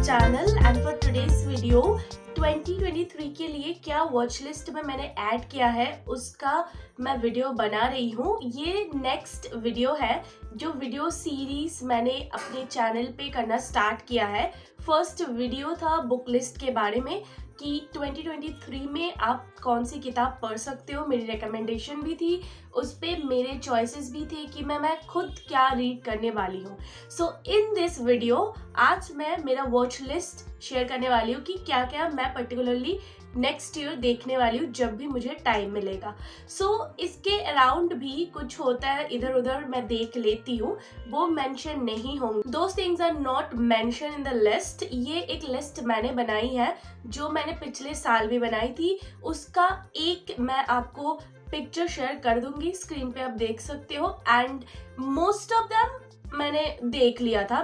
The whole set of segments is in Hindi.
channel and for today's video 2023 के लिए क्या वॉच लिस्ट में मैंने ऐड किया है उसका मैं वीडियो बना रही हूँ। ये नेक्स्ट वीडियो है जो वीडियो सीरीज मैंने अपने चैनल पे करना स्टार्ट किया है। फर्स्ट वीडियो था बुक लिस्ट के बारे में कि 2023 में आप कौन सी किताब पढ़ सकते हो, मेरी रिकमेंडेशन भी थी, उस पर मेरे चॉइसेस भी थे कि मैं खुद क्या रीड करने वाली हूँ। सो इन दिस वीडियो आज मैं मेरा वॉच लिस्ट शेयर करने वाली हूँ कि क्या क्या मैं पर्टिकुलरली नेक्स्ट ईयर देखने वाली हूँ जब भी मुझे टाइम मिलेगा। सो इसके अराउंड भी कुछ होता है, इधर उधर मैं देख लेती हूँ, वो मेंशन नहीं होंगे। Those things are not mention in the list. ये एक लिस्ट मैंने बनाई है जो मैंने पिछले साल भी बनाई थी, उसका एक मैं आपको पिक्चर शेयर कर दूंगी, स्क्रीन पे आप देख सकते हो। एंड मोस्ट ऑफ देम मैंने देख लिया था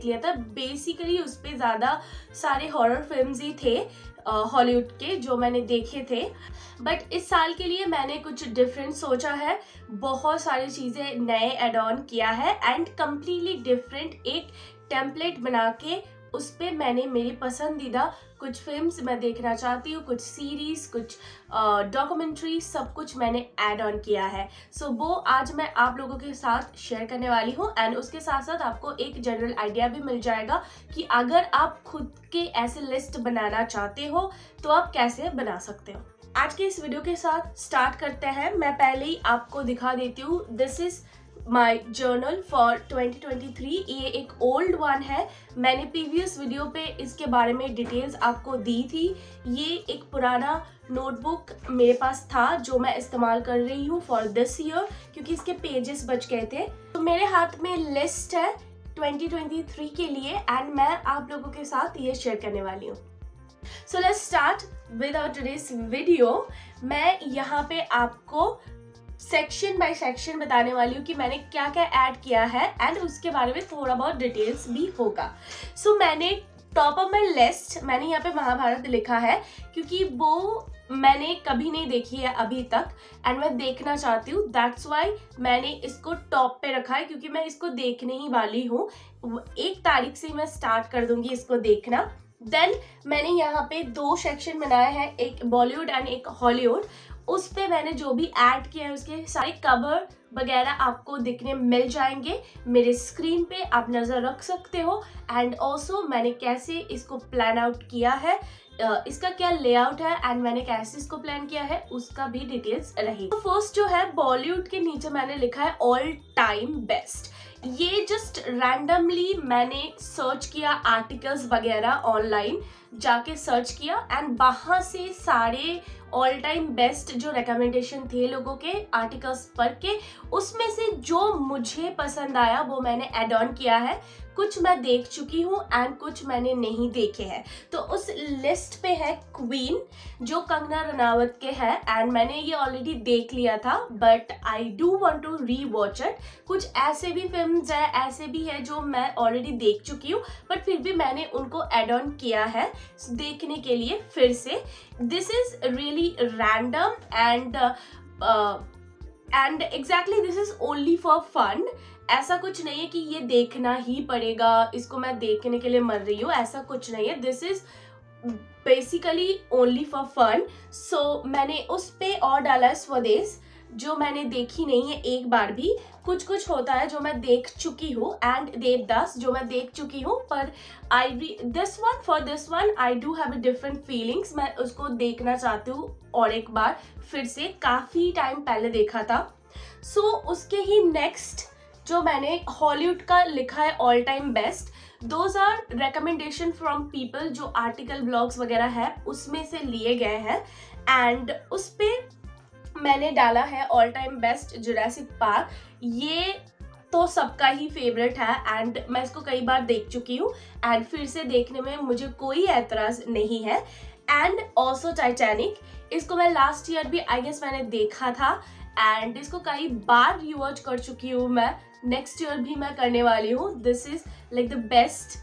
बेसिकली उस पे ज़्यादा सारे हॉरर फिल्म्स ही थे हॉलीवुड के जो मैंने देखे थे। बट इस साल के लिए मैंने कुछ डिफरेंट सोचा है, बहुत सारी चीज़ें नए एड ऑन किया है एंड कम्प्लीटली डिफरेंट एक टेम्पलेट बना के उस पर मैंने मेरी पसंदीदा कुछ फिल्म्स मैं देखना चाहती हूँ, कुछ सीरीज, कुछ डॉक्यूमेंट्री, सब कुछ मैंने ऐड ऑन किया है। सो वो आज मैं आप लोगों के साथ शेयर करने वाली हूँ एंड उसके साथ साथ आपको एक जनरल आइडिया भी मिल जाएगा कि अगर आप खुद के ऐसे लिस्ट बनाना चाहते हो तो आप कैसे बना सकते हो। आज के इस वीडियो के साथ स्टार्ट करते हैं। मैं पहले ही आपको दिखा देती हूँ, this is my journal for 2023। ये एक ओल्ड वन है, मैंने प्रीवियस वीडियो पे इसके बारे में डिटेल्स आपको दी थी। ये एक पुराना नोटबुक मेरे पास था जो मैं इस्तेमाल कर रही हूँ फॉर दिस ईयर क्योंकि इसके पेजेस बच गए थे। तो मेरे हाथ में लिस्ट है 2023 के लिए एंड मैं आप लोगों के साथ ये शेयर करने वाली हूँ। So let's start with our today's video. मैं यहाँ पे आपको सेक्शन बाय सेक्शन बताने वाली हूँ कि मैंने क्या क्या ऐड किया है एंड उसके बारे में थोड़ा बहुत डिटेल्स भी होगा। सो मैंने टॉप ऑफ माई लिस्ट मैंने यहाँ पे महाभारत लिखा है क्योंकि वो मैंने कभी नहीं देखी है अभी तक एंड मैं देखना चाहती हूँ, दैट्स वाई मैंने इसको टॉप पे रखा है क्योंकि मैं इसको देखने ही वाली हूँ। 1 तारीख से मैं स्टार्ट कर दूंगी इसको देखना। देन मैंने यहाँ पे 2 सेक्शन बनाए हैं, एक बॉलीवुड एंड एक हॉलीवुड। उस पे मैंने जो भी ऐड किया है उसके सारे कवर वगैरह आपको दिखने मिल जाएंगे मेरे स्क्रीन पे, आप नज़र रख सकते हो। एंड ऑल्सो मैंने कैसे इसको प्लान आउट किया है, इसका क्या लेआउट है एंड मैंने कैसे इसको प्लान किया है उसका भी डिटेल्स रहेगी। तो फर्स्ट जो है बॉलीवुड के नीचे मैंने लिखा है ऑल टाइम बेस्ट। ये जस्ट रैंडमली मैंने सर्च किया, आर्टिकल्स वगैरह ऑनलाइन जाके सर्च किया एंड वहाँ से सारे ऑल टाइम बेस्ट जो रिकमेंडेशन थे लोगों के आर्टिकल्स पढ़ के उसमें से जो मुझे पसंद आया वो मैंने ऐड ऑन किया है। कुछ मैं देख चुकी हूँ एंड कुछ मैंने नहीं देखे हैं। तो उस लिस्ट पे है क्वीन जो कंगना रनावत के है एंड मैंने ये ऑलरेडी देख लिया था but I do want to rewatch it. कुछ ऐसे भी फिल्म्स है, ऐसे भी है जो मैं ऑलरेडी देख चुकी हूँ बट फिर भी मैंने उनको ऐड ऑन किया है देखने के लिए फिर से। This is really random and exactly this is only for fun. ऐसा कुछ नहीं है कि ये देखना ही पड़ेगा, इसको मैं देखने के लिए मर रही हूँ, ऐसा कुछ नहीं है। This is basically only for fun. So मैंने उस पे और डाला है स्वदेश जो मैंने देखी नहीं है एक बार भी। कुछ कुछ होता है जो मैं देख चुकी हूँ एंड देवदास जो मैं देख चुकी हूँ, पर this one I do have a different feelings. मैं उसको देखना चाहती हूँ और एक बार फिर से, काफ़ी टाइम पहले देखा था। सो उसके ही नेक्स्ट जो मैंने हॉलीवुड का लिखा है all time best, those are recommendation from people जो आर्टिकल ब्लॉग्स वगैरह है उसमें से लिए गए हैं एंड उस पर मैंने डाला है all time best Jurassic Park. ये तो सबका ही फेवरेट है एंड मैं इसको कई बार देख चुकी हूँ एंड फिर से देखने में मुझे कोई एतराज नहीं है। एंड ऑल्सो टाइटैनिक, इसको मैं लास्ट ईयर भी आई गेस मैंने देखा था एंड इसको कई बार रिवॉच कर चुकी हूँ मैं, नेक्स्ट ईयर भी मैं करने वाली हूँ। This is like the best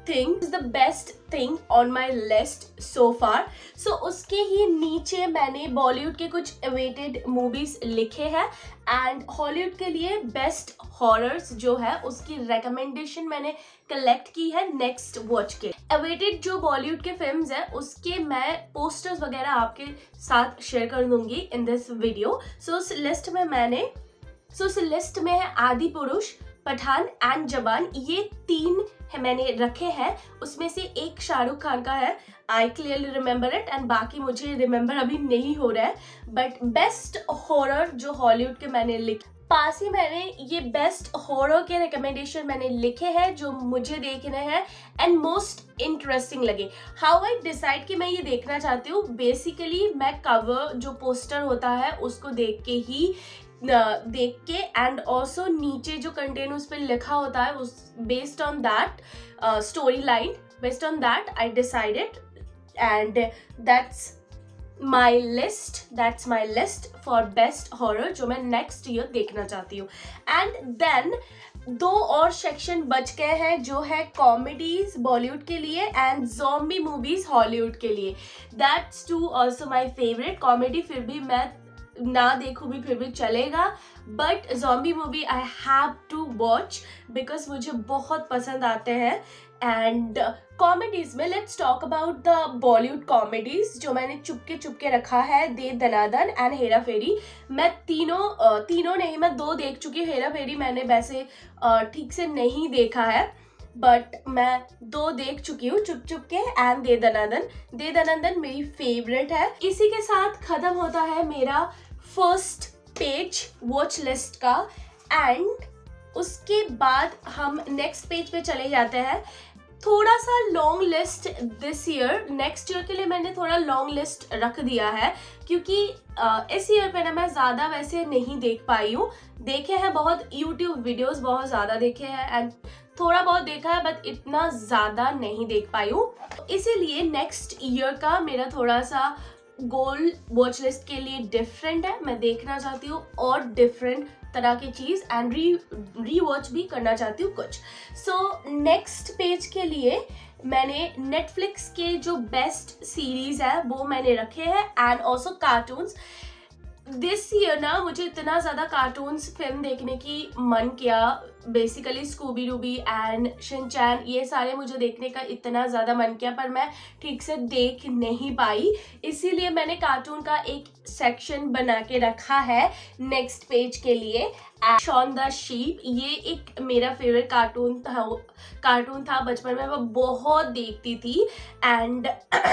think is the best thing on my list so far. So उसके ही नीचे मैंने बॉलीवुड के कुछ अवेटेड मूवीज लिखे हैं एंड हॉलीवुड के लिए बेस्ट हॉरर्स जो है उसकी रिकमेंडेशन मैंने कलेक्ट की है नेक्स्ट वॉच के। अवेटेड जो बॉलीवुड के फिल्म्स है उसके मैं पोस्टर्स वगैरह आपके साथ शेयर कर दूंगी इन दिस वीडियो। सो उस लिस्ट में है आदि पुरुष, पठान एंड जवान, ये 3 है मैंने रखे हैं। उसमें से एक शाहरुख खान का है, I clearly remember it, and बाकी मुझे रिमेंबर अभी नहीं हो रहा है। बट बेस्ट हॉरर जो हॉलीवुड के मैंने लिखे, पास ही मैंने ये बेस्ट हॉरर के रिकमेंडेशन मैंने लिखे हैं जो मुझे देखने हैं एंड मोस्ट इंटरेस्टिंग लगे। हाउ आई डिसाइड कि मैं ये देखना चाहती हूँ, बेसिकली मैं कवर जो पोस्टर होता है उसको देख के एंड ऑल्सो नीचे जो कंटेंट उस पर लिखा होता है उस based on that story line, based on that I decided and that's my list for best horror जो मैं नेक्स्ट ईयर देखना चाहती हूँ। एंड देन 2 और सेक्शन बच गए हैं जो है कॉमेडीज बॉलीवुड के लिए एंड ज़ॉम्बी मूवीज हॉलीवुड के लिए। That's 2 also my favourite. Comedy फिर भी मैं ना देखूं भी फिर भी चलेगा, but zombie movie I have to watch because मुझे बहुत पसंद आते हैं। एंड कॉमेडीज में let's talk about the Bollywood comedies जो मैंने चुपके रखा है, दे दनादन एंड हेरा फेरी। मैं तीनों नहीं, मैं 2 देख चुकी हूँ। हेरा फेरी मैंने वैसे ठीक से नहीं देखा है बट मैं 2 देख चुकी हूँ, चुपके एंड दे दनादन मेरी फेवरेट है। इसी के साथ खत्म होता है मेरा फर्स्ट पेज वॉच लिस्ट का एंड उसके बाद हम नेक्स्ट पेज पे चले जाते हैं। थोड़ा सा long list this year, next year के लिए मैंने थोड़ा लॉन्ग लिस्ट रख दिया है क्योंकि इस ईयर पे ना मैं ज़्यादा वैसे नहीं देख पाई हूँ। देखे हैं बहुत यूट्यूब वीडियोस, बहुत ज़्यादा देखे हैं एंड थोड़ा बहुत देखा है बट इतना ज़्यादा नहीं देख पाई हूँ। इसीलिए नेक्स्ट ईयर का मेरा थोड़ा सा गोल वॉच लिस्ट के लिए डिफरेंट है। मैं देखना चाहती हूँ और डिफरेंट तरह की चीज़ एंड री वॉच भी करना चाहती हूँ कुछ। सो नेक्स्ट पेज के लिए मैंने नेटफ्लिक्स के जो बेस्ट सीरीज है वो मैंने रखे हैं and also cartoons. This year ना मुझे इतना ज़्यादा कार्टून्स फिल्म देखने की मन किया, basically Scooby Dooby and Shinchan, ये सारे मुझे देखने का इतना ज़्यादा मन किया पर मैं ठीक से देख नहीं पाई। इसीलिए मैंने कार्टून का एक सेक्शन बना के रखा है नेक्स्ट पेज के लिए। शॉन द शीप, ये एक मेरा फेवरेट कार्टून था बचपन में, मैं बहुत देखती थी एंड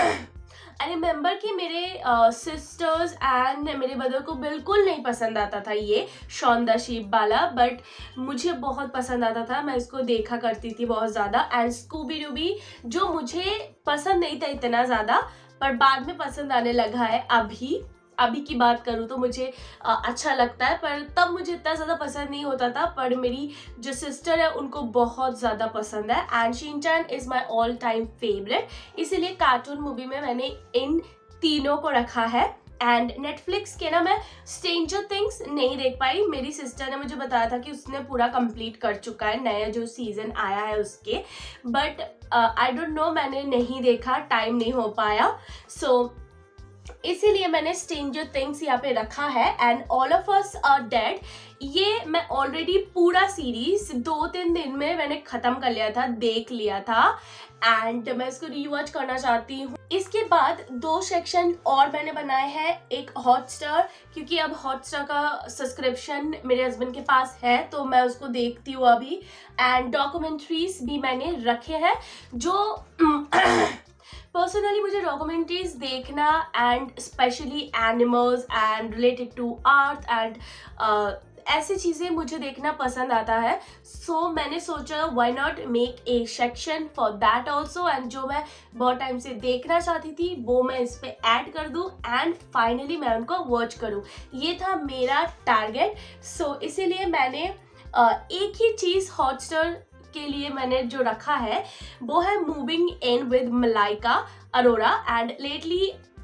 आई रिमेंबर कि मेरे सिस्टर्स एंड मेरे ब्रदर को बिल्कुल नहीं पसंद आता था ये शॉन द शीप वाला, बट मुझे बहुत पसंद आता था, मैं इसको देखा करती थी बहुत ज़्यादा। एंड स्कूबी डूबी जो मुझे पसंद नहीं था इतना ज़्यादा पर बाद में पसंद आने लगा है। अभी की बात करूँ तो मुझे अच्छा लगता है पर तब मुझे इतना ज़्यादा पसंद नहीं होता था, पर मेरी जो सिस्टर है उनको बहुत ज़्यादा पसंद है and Shinchan is my all time favourite. इसीलिए कार्टून मूवी में मैंने इन तीनों को रखा है। एंड नेटफ्लिक्स के ना मैं स्ट्रेंजर थिंग्स नहीं देख पाई, मेरी सिस्टर ने मुझे बताया था कि उसने पूरा कंप्लीट कर चुका है, नया जो सीज़न आया है उसके, बट आई डोंट नो, मैंने नहीं देखा, टाइम नहीं हो पाया। सो इसीलिए मैंने स्ट्रेंजर थिंग्स यहाँ पे रखा है and all of us are dead. ये मैं ऑलरेडी पूरा सीरीज 2-3 दिन में मैंने ख़त्म कर लिया था, देख लिया था एंड मैं इसको रीवॉच करना चाहती हूँ। इसके बाद 2 सेक्शन और मैंने बनाए हैं, एक हॉटस्टार, क्योंकि अब हॉटस्टार का सब्सक्रिप्शन मेरे हस्बैंड के पास है तो मैं उसको देखती हूँ अभी, एंड डॉक्यूमेंट्रीज भी मैंने रखे हैं जो पर्सनली मुझे डॉक्यूमेंट्रीज देखना and specially animals and related to earth and ऐसी चीज़ें मुझे देखना पसंद आता है। सो मैंने सोचा why not make a section for that also, and जो मैं बहुत टाइम से देखना चाहती थी वो मैं इस पर ऐड कर दूँ एंड फाइनली मैं उनको वॉच करूँ, ये था मेरा टारगेट। सो इसीलिए मैंने एक ही चीज़ हॉटस्टार के लिए मैंने जो रखा है वो है moving in with Malaika Arora. And lately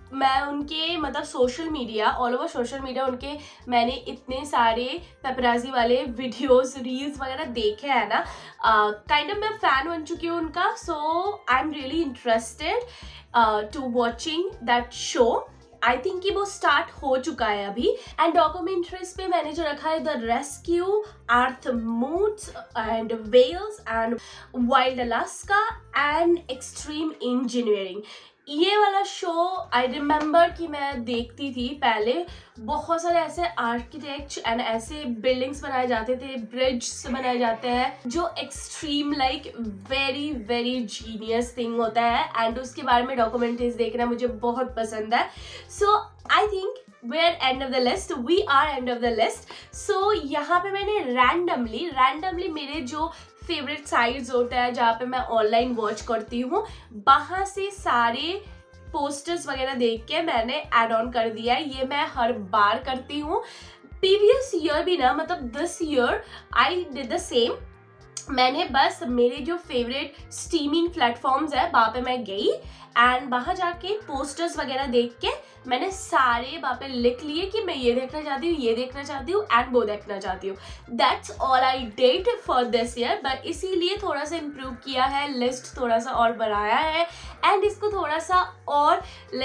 मैं उनके मतलब social media, all over social media उनके मैंने इतने सारे पेपराजी वाले वीडियोस, रील्स वगैरह देखे हैं ना, काइंड ऑफ मैं फ़ैन बन चुकी हूँ उनका. So I am really interested to watching that show. I think कि वो स्टार्ट हो चुका है अभी. एंड डॉक्यूमेंट्रीज पे मैंने जो रखा है the rescue, earth moods and whales and wild Alaska and extreme engineering. ये वाला शो आई रिमेंबर कि मैं देखती थी पहले. बहुत सारे ऐसे आर्किटेक्ट एंड ऐसे बिल्डिंग्स बनाए जाते थे, ब्रिड्ज बनाए जाते हैं जो extreme like very very genius thing होता है. एंड उसके बारे में डॉक्यूमेंट्रीज देखना मुझे बहुत पसंद है. So I think we are end of the list, we are end of the list. So यहाँ पे मैंने randomly मेरे जो फेवरेट साइट्स होता है जहाँ पे मैं ऑनलाइन वॉच करती हूँ, वहाँ से सारे पोस्टर्स वगैरह देख के मैंने ऐड ऑन कर दिया है. ये मैं हर बार करती हूँ. प्रीवियस ईयर भी ना, मतलब this year I did the same. मैंने बस मेरे जो फेवरेट स्ट्रीमिंग प्लेटफॉर्म्स है वहाँ पे मैं गई एंड वहाँ जाके पोस्टर्स वगैरह देख के मैंने सारे वहाँ पे लिख लिए कि मैं ये देखना चाहती हूँ, ये देखना चाहती हूँ एंड वो देखना चाहती हूँ. That's all I did for this year. But इसीलिए थोड़ा सा इम्प्रूव किया है, लिस्ट थोड़ा सा और बढ़ाया है एंड इसको थोड़ा सा और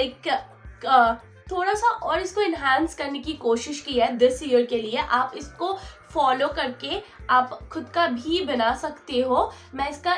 थोड़ा सा और इसको इन्हांस करने की कोशिश की है दिस ईयर के लिए. आप इसको फॉलो करके आप खुद का भी बना सकते हो. मैं इसका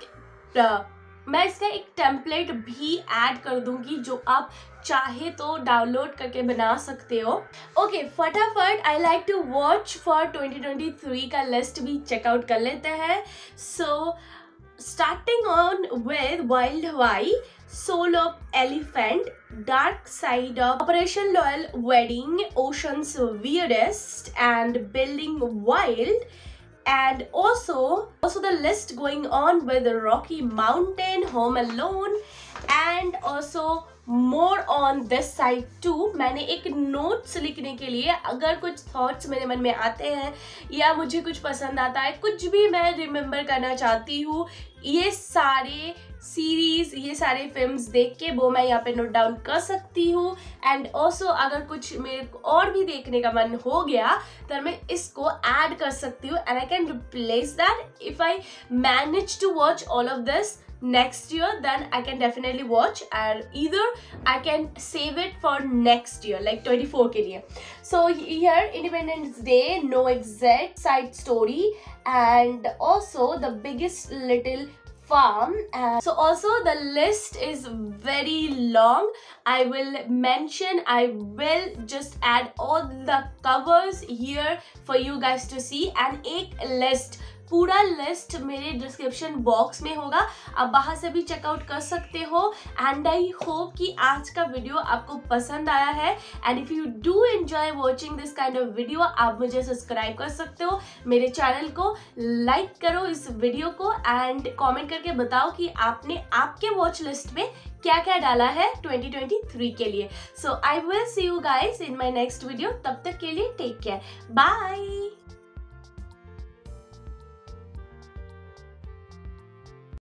एक टेम्पलेट भी ऐड कर दूंगी जो आप चाहे तो डाउनलोड करके बना सकते हो. ओके, फटाफट I like to watch for 2023 का लिस्ट भी चेकआउट कर लेते हैं. सो starting on with Wild Hawaii, Soul of Elephant, Dark Side of Operation Loyal Wedding, Ocean's Weirdest, and Building Wild. And also the list going on with Rocky Mountain, Home Alone, and also more on this side too. मैंने एक नोट्स लिखने के लिए, अगर कुछ थॉट्स मेरे मन में आते हैं या मुझे कुछ पसंद आता है, कुछ भी मैं रिमेम्बर करना चाहती हूँ, ये सारे सीरीज, ये सारे फिल्म्स देख के वो मैं यहाँ पे नोट डाउन कर सकती हूँ. एंड ऑल्सो अगर कुछ मेरे को और भी देखने का मन हो गया तो मैं इसको ऐड कर सकती हूँ and I can replace that if I manage to watch all of this next year. Then I can definitely watch, and either I can save it for next year like 24 के लिए. So here Independence Day, No Exit, Side Story, and also The Biggest Little Farm. So also the list is very long. I will just add all the covers here for you guys to see, and एक list, पूरा लिस्ट मेरे डिस्क्रिप्शन बॉक्स में होगा, आप वहाँ से भी चेकआउट कर सकते हो. एंड आई होप कि आज का वीडियो आपको पसंद आया है. And if you do enjoy watching this kind of video, आप मुझे सब्सक्राइब कर सकते हो, मेरे चैनल को लाइक करो इस वीडियो को, एंड कमेंट करके बताओ कि आपने आपके वॉच लिस्ट में क्या क्या डाला है 2023 के लिए. So I will see you guys in my next video. तब तक के लिए टेक केयर, बाय.